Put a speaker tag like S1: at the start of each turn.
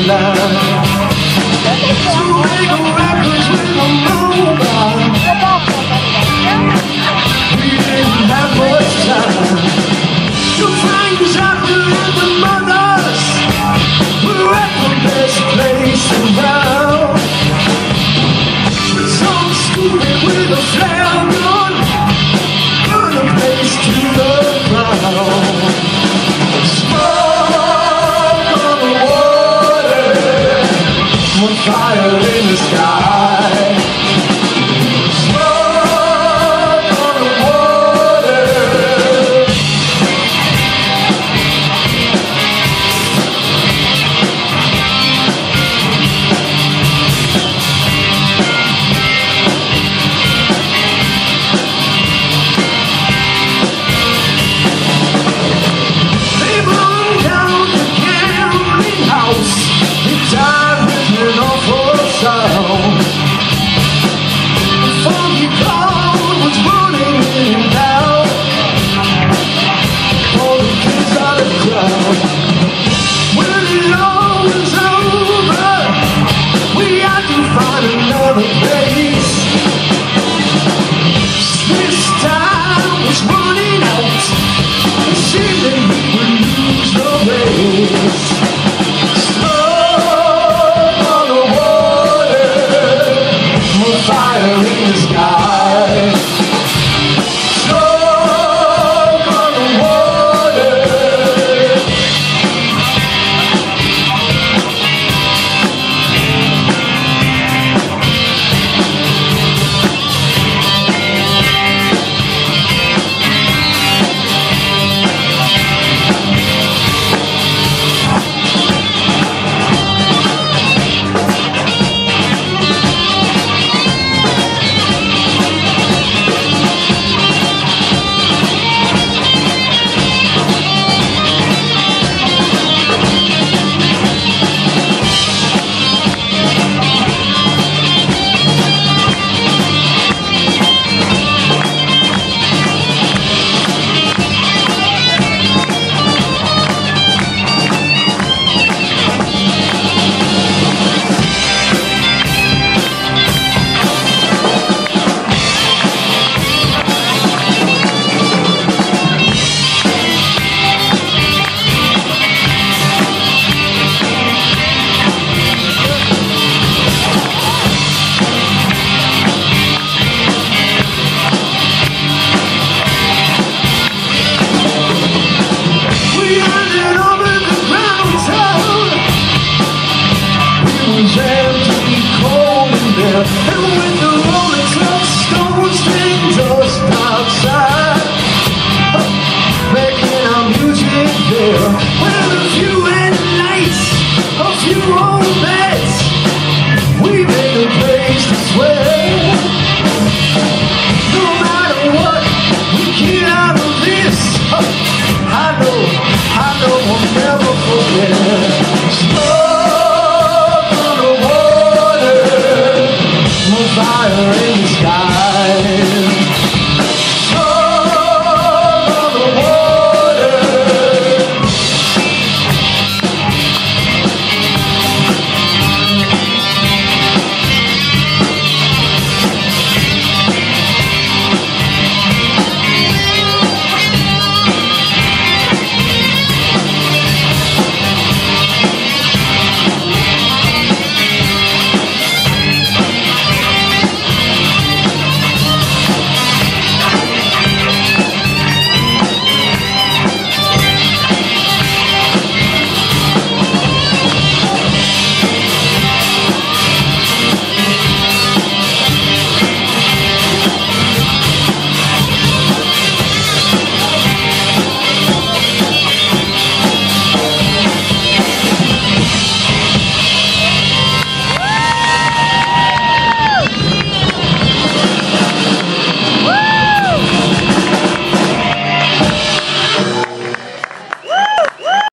S1: line. To make a records with a mobile. We didn't have much time to find us after the mothers. We're at the best place around. Some stupid with a flare gun, burn a place to the ground. Smoke on the water, more fire in the sky. Smoke on the water. They burned down the gambling house. They died with an awful sound. The funky crowd was running in and out. All the kids out of the crowd. When it all was over, we had to find another place. Swiss time was running out. It seemed that we would lose the race.